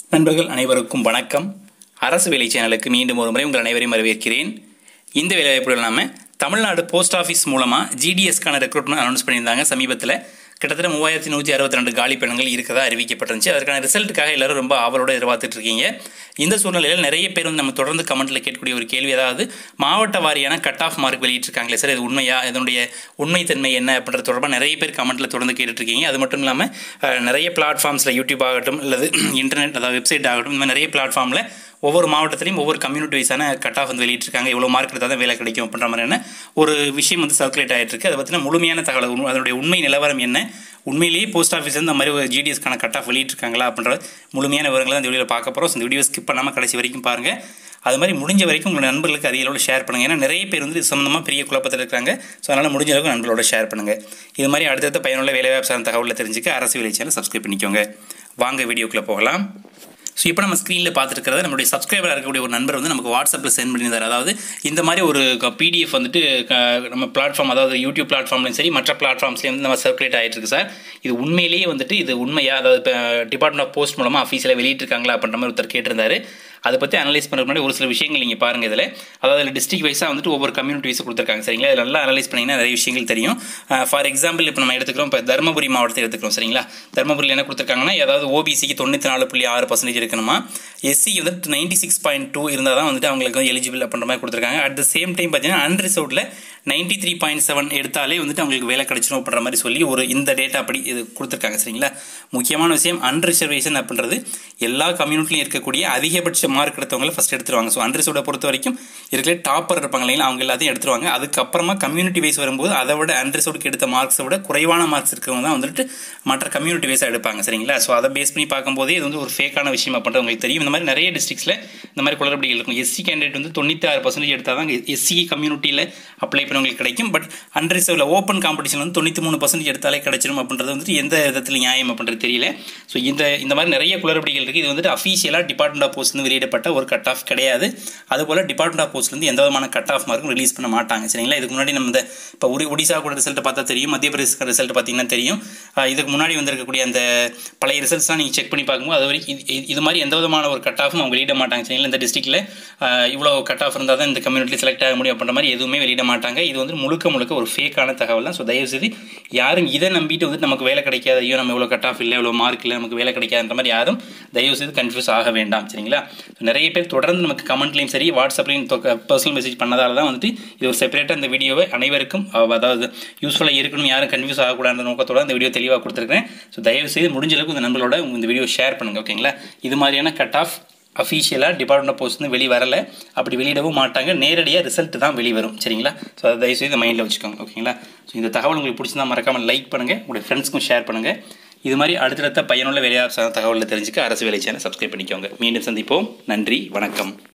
நண்பர்கள் அனைவருக்கும் வணக்கம். அரசு வேலை சேனலுக்கு மீண்டும் ஒரு முறை உங்கள் அனைவரையும் வரவேற்கிறேன். இந்த வேலைவாய்ப்புகள் இல்லாமல் தமிழ்நாடு போஸ்ட் ஆஃபீஸ் மூலமாக ஜிடிஎஸ்க்கான ரெக்ரூட்மெண்ட் அனௌன்ஸ் பண்ணியிருந்தாங்க. சமீபத்தில் கிட்டத்தட்ட 3162 காலி பெண்கள் இருக்கிறதா அறிவிக்கப்பட்டுருந்துச்சு. அதற்கான ரிசல்ட்டுக்காக எல்லாரும் ரொம்ப ஆவலோடு எதிர்பார்த்துட்டு இருக்கீங்க. இந்த சூழ்நிலையில் நிறைய பேர் நம்ம தொடர்ந்து கமெண்ட்டில் கேட்கக்கூடிய ஒரு கேள்வி, அதாவது மாவட்ட வாரியான கட் ஆஃப் மார்க் வெளியிட்டிருக்காங்களே சார், இது உண்மையா, இதனுடைய உண்மைத்தன்மை என்ன அப்படின்றது தொடர்பாக நிறைய பேர் கமெண்ட்டில் தொடர்ந்து கேட்டுட்ருக்கீங்க. அது மட்டும் இல்லாமல் நிறைய பிளாட்ஃபார்ம்ஸில் யூடியூப் ஆகட்டும் அல்லது இன்டர்நெட் அதாவது வெப்சைட் ஆகட்டும், இந்த மாதிரி நிறைய பிளாட்ஃபார்மில் ஒவ்வொரு மாவட்டத்திலையும் ஒவ்வொரு கம்யூனிட்டி வைஸான கட் ஆஃப் வெளியிட்டிருக்காங்க. இவ்வளோ மார்க் எடுத்தால் தான் வேலை கிடைக்கும் அப்படின்ற மாதிரியான ஒரு விஷயம் சர்க்குலேட் ஆகிட்டு இருக்கு. அதை பற்றின முழுமையான தகவல், அதனுடைய உண்மை நிலவரம் என்ன, உண்மையிலேயே போஸ்ட் ஆஃபீஸ் இந்த மாதிரி ஒரு ஜிடிஎஸ்க்கான கட் ஆஃப் வெளியிட்டிருக்காங்களா அப்படின்ற முழுமையான விவரங்களை இந்த வீடியோவில் பார்க்க போகிறோம். இந்த வீடியோ ஸ்கிப் பண்ணாமல் கடைசி வரைக்கும் பாருங்கள். அது மாதிரி முடிஞ்ச வரைக்கும் உங்கள் நண்பர்களுக்கு அதிக அளவில் ஷேர் பண்ணுங்கள். ஏன்னா நிறைய பேர் இது சம்மந்தமாக பெரிய குழப்பத்தில் இருக்காங்க. ஸோ அதனால் முடிஞ்ச அளவுக்கு நண்பர்களோட ஷேர் பண்ணுங்கள். இது மாதிரி அடுத்தடுத்த பயனுள்ள வேலைவாய்ப்பு சார்ந்த தகவலில் தெரிஞ்சுக்க அரசு வேலை சேனல் சப்ஸ்கிரைப் பண்ணிக்கோங்க. வாங்க வீடியோக்குள்ளே போகலாம். ஸோ இப்போ நம்ம ஸ்க்ரீனில் பார்த்துருக்கிறத நம்மளுடைய சப்ஸ்கிரைபராக இருக்கக்கூடிய ஒரு நண்பர் நமக்கு வாட்ஸ்அப்பில் சென்ட் பண்ணியிருந்தார். அதாவது இந்த மாதிரி ஒரு பிடிஎஃப் நம்ம பிளாட்ஃபார்ம், அதாவது யூடியூப் பிளாட்ஃபார்ம்லையும் சரி மற்ற பிளாட்ஃபார்ம்ஸ்லேயும் நம்ம சர்க்குலேட் ஆகிட்டு இருக்கு சார். இது உண்மையிலேயே இது உண்மையாக, அதாவது இப்போ டிபார்ட்மெண்ட் ஆஃப் போஸ்ட் மூலமாக ஆஃபீஸில் வெளியிட்டிருக்காங்களா அப்படின்ற மாதிரி ஒருத்தர் கேட்டிருந்தாரு. அதை பற்றி அனலைஸ் பண்ணுறதுக்கு முன்னாடி ஒரு சில விஷயங்கள் நீங்கள் பாருங்கள். அதாவது டிஸ்ட்ரிக்ட் வைஸாக ஒவ்வொரு கம்யூனிட்டி வைஸாக கொடுத்துருக்காங்க சரிங்களா. இதில் நல்லா அனலைஸ் பண்ணிங்கன்னா நிறைய விஷயங்கள் தெரியும். ஃபார் எக்ஸாம்பிள் இப்போ நம்ம எடுத்துக்கிறோம், இப்போ தருமபுரி மாவட்டத்தை எடுத்துக்கிறோம் சரிங்களா. தருமபுரியில் என்ன கொடுத்துருக்காங்கன்னா, அதாவது ஓபிசிக்கு 94.6% இருக்கணுமா, எஸ்சி 96.2 இருந்தால் தான் அவங்களுக்கு எலிஜிபிள் அப்படின்ற மாதிரி கொடுத்துருக்காங்க. அட் த சேம் டைம் பார்த்தீங்கன்னா அன்ரிசர்வ்டில் 93.7 எடுத்தாலே அவங்களுக்கு வேலை கிடைச்சிடும் அப்படின்ற மாதிரி சொல்லி இந்த டேட்டா அப்படி இது கொடுத்துருக்காங்க சரிங்களா. முக்கியமான விஷயம், அன்ரிசர்வேஷன் அப்படின்றது எல்லா கம்யூனிட்டிலையும் இருக்கக்கூடிய அதிகபட்ச மார்க் எடுத்தவங்களை ஃபஸ்ட் எடுத்துருவாங்க. ஸோ அன்ரிசர்வ்டை பொறுத்த வரைக்கும் இருக்கிற டாப்பர் இருப்பாங்க இல்லைங்களா, அவங்க எல்லாத்தையும் எடுத்துருவாங்க. அதுக்கப்புறமா கம்யூனிட்டி வைஸ் வரும்போது அதை விட அன்ரிசர்வ்டுக்கு எடுத்த மார்க்ஸை விட குறைவான மார்க்ஸ் இருக்கிறவங்க தான் மற்ற கம்யூனிட்டி வைஸாக எடுப்பாங்க சரிங்களா. ஸோ அதை பேஸ் பண்ணி பார்க்கும்போதே இது ஒரு ஃபேக்கான விஷயம் அப்படின்றது உங்களுக்கு தெரியும். இந்த மாதிரி நிறைய டிஸ்ட்ரிக்ஸில் இந்த மாதிரி குளறுபடிகள் இருக்கும். எஸ்சி கேண்டிடேட் 96% எடுத்தால் தான் எஸ்சி கம்யூனிட்டியில் அப்ளை பண்ணவங்களுக்கு கிடைக்கும். பட் அன்ரிசர்வ்ல ஓப்பன் காம்படிஷன் 93% எடுத்தாலே கிடைச்சிடும் அப்படின்றது எந்த விதத்தில் நியாயம் அப்படின்றது தெரியல. ஸோ இந்த மாதிரி நிறைய குளறுபடிகள் இருக்குது. இது அஃபீஷியலாக டிபார்ட்மெண்ட் ஆஃப் போஸ்ட் வெளியிடப்பட்ட ஒரு கட் ஆஃப் கிடையாது. அதுபோல் டிபார்ட்மெண்ட் ஆஃப் போஸ்ட்லேருந்து எந்த விதமான கட் ஆஃப் மார்க்கும் ரிலீஸ் பண்ண மாட்டாங்க சரிங்களா. இதுக்கு முன்னாடி நம்ம இப்போ ஒடிசா கூட ரிசல்ட் பார்த்தா தெரியும், மத்திய பிரதேச ரிசல்ட் பார்த்தீங்கன்னா தெரியும். இதுக்கு முன்னாடி வந்திருக்கக்கூடிய அந்த பழைய ரிசல்ட்ஸ்லாம் நீங்கள் செக் பண்ணி பார்க்கும்போது அது வரைக்கும் இது மாதிரி எந்த விதமான ஒரு கட் ஆஃபும் அவங்க வெளியிட மாட்டாங்க சரிங்களா. இந்த டிஸ்ட்ரிக்டில் இவ்வளோ கட் ஆஃப் இருந்தால் தான் இந்த கம்யூனிட்டியில் செலக்ட் ஆக முடியும் அப்படின்ற மாதிரி எதுவுமே வெளியிட மாட்டாங்க. இது முழுக்க ஒரு ஃபேக்கான தகவல் தான். ஸோ தயவுசெய்து யாரும் இதை நம்பிட்டு நமக்கு வேலை கிடைக்காது, ஐயோ நம்ம இவ்வளோ கட் ஆஃப் இல்லை, இவ்வளோ மார்க் இல்லை, நமக்கு வேலை கிடைக்காதுன்ற மாதிரி யாரும் தயவுசெய்து கன்ஃபியூஸ் ஆக வேண்டாம் சரிங்களா. நிறைய பேர் தொடர்ந்து நமக்கு கமெண்ட்லையும் சரி வாட்ஸ்அப்லையும் பர்சனல் மெசேஜ் பண்ணதால தான் இது ஒரு செப்பரேட்டாக இந்த வீடியோவை அனைவருக்கும் அதாவது யூஸ்ஃபுல்லாக இருக்கணும், யாரும் கன்ஃபியூஸ் ஆகக்கூடாத நோக்கத்தோட இந்த வீடியோ தெளிவாக கொடுத்துருக்கேன். ஸோ தயவுசெய்து முடிஞ்ச அளவுக்கு இந்த நண்பர்களோட இந்த வீடியோ ஷேர் பண்ணுங்கள் ஓகேங்களா. இது மாதிரியான கட் ஆஃப் அஃபீஷியலாக டிபார்ட்மெண்ட் ஆஃப் போஸ்ட் வெளி வரலை, அப்படி வெளியிடவும் மாட்டாங்க, நேரடியாக ரிசல்ட் தான் வெளிவரும் சரிங்களா. ஸோ அதை தயவுசெய்து இந்த மைண்டில் வச்சுக்கோங்க ஓகேங்களா. ஸோ இந்த தகவல் உங்களுக்கு பிடிச்சிருந்தா மறக்காமல் லைக் பண்ணுங்கள், உங்களுடைய ஃப்ரெண்ட்ஸ்க்கும் ஷேர் பண்ணுங்கள். இது மாதிரி அடுத்தடுத்த பயனுள்ள வேலைவாய்ப்பு தகவலில் தெரிஞ்சுக்க அரசு வேலை சேனல் சப்ஸ்கிரைப் பண்ணிக்கோங்க. மீண்டும் சந்திப்போம். நன்றி, வணக்கம்.